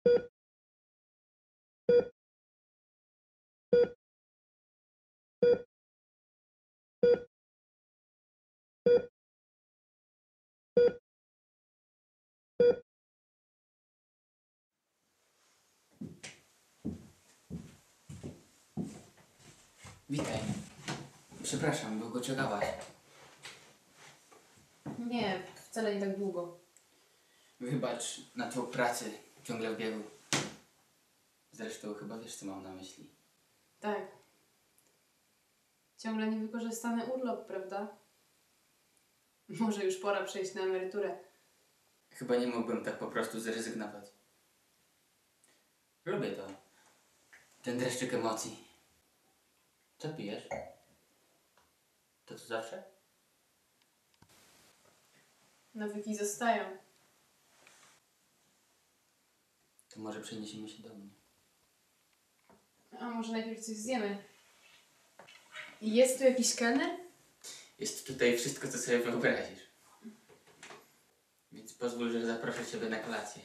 Witaj. Przepraszam, długo czekałaś. Nie, wcale nie tak długo. Wybacz na tą pracę, ciągle w biegu. Zresztą chyba wiesz, co mam na myśli. Tak. Ciągle niewykorzystany urlop, prawda? Może już pora przejść na emeryturę. Chyba nie mógłbym tak po prostu zrezygnować. Lubię to. Ten dreszczyk emocji. Co pijesz? To co zawsze? Nawyki zostają. To może przeniesiemy się do mnie. A może najpierw coś zjemy? Jest tu jakiś kelner? Jest tutaj wszystko, co sobie wyobrazisz. Więc pozwól, że zaproszę Ciebie na kolację.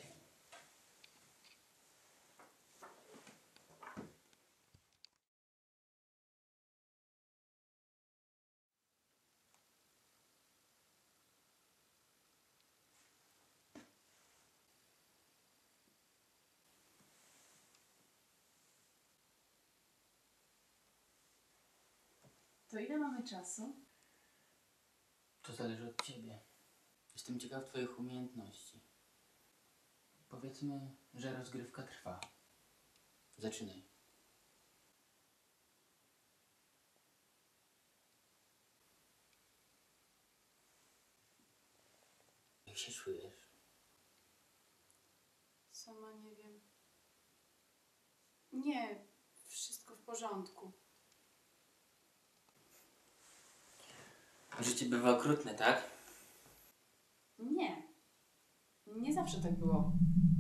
To ile mamy czasu? To zależy od Ciebie. Jestem ciekaw Twoich umiejętności. Powiedzmy, że rozgrywka trwa. Zaczynaj. Jak się czujesz? Sama nie wiem. Nie, wszystko w porządku. Życie bywa okrutne, tak? Nie. Nie zawsze tak było.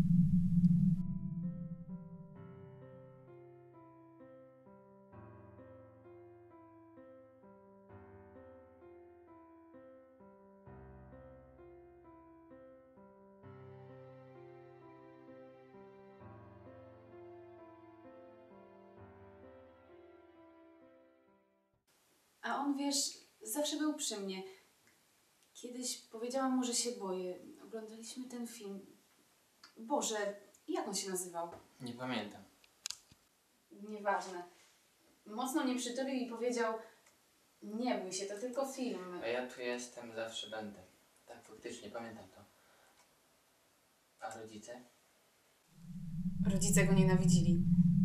A on, wiesz, zawsze był przy mnie. Kiedyś powiedziałam mu, że się boję. Oglądaliśmy ten film. Boże, jak on się nazywał? Nie pamiętam. Nieważne. Mocno mnie przytulił i powiedział: nie bój się, to tylko film. A ja tu jestem, zawsze będę. Tak, faktycznie, pamiętam to. A rodzice? Rodzice go nienawidzili.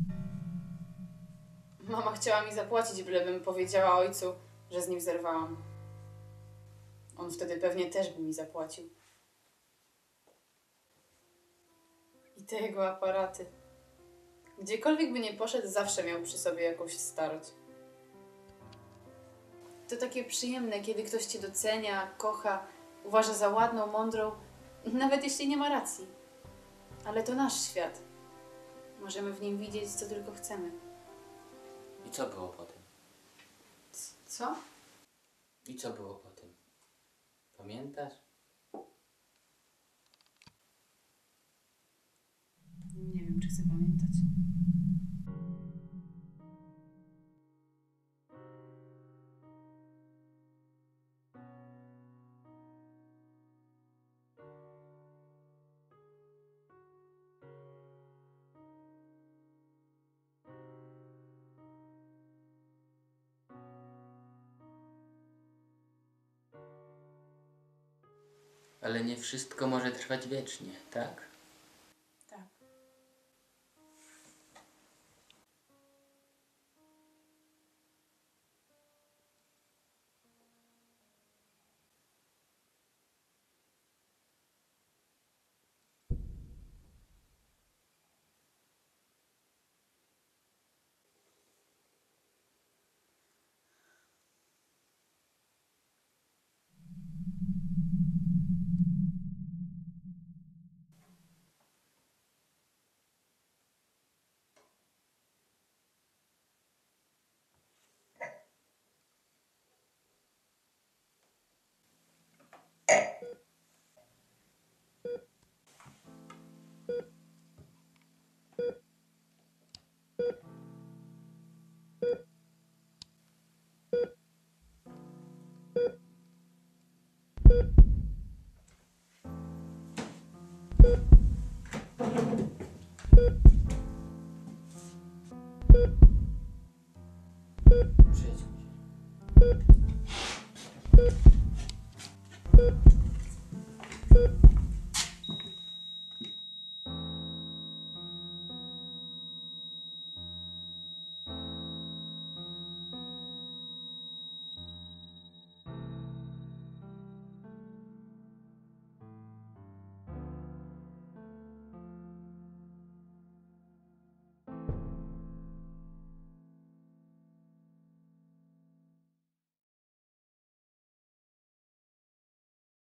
Mama chciała mi zapłacić, bylebym powiedziała ojcu, że z nim zerwałam. On wtedy pewnie też by mi zapłacił. I te jego aparaty. Gdziekolwiek by nie poszedł, zawsze miał przy sobie jakąś starość. To takie przyjemne, kiedy ktoś cię docenia, kocha, uważa za ładną, mądrą, nawet jeśli nie ma racji. Ale to nasz świat. Możemy w nim widzieć, co tylko chcemy. I co było po tym? Co? I co było po tym? Pamiętasz? Nie wiem, czy chcę pamiętać. Ale nie wszystko może trwać wiecznie, tak? Tak. Przejdźmy się.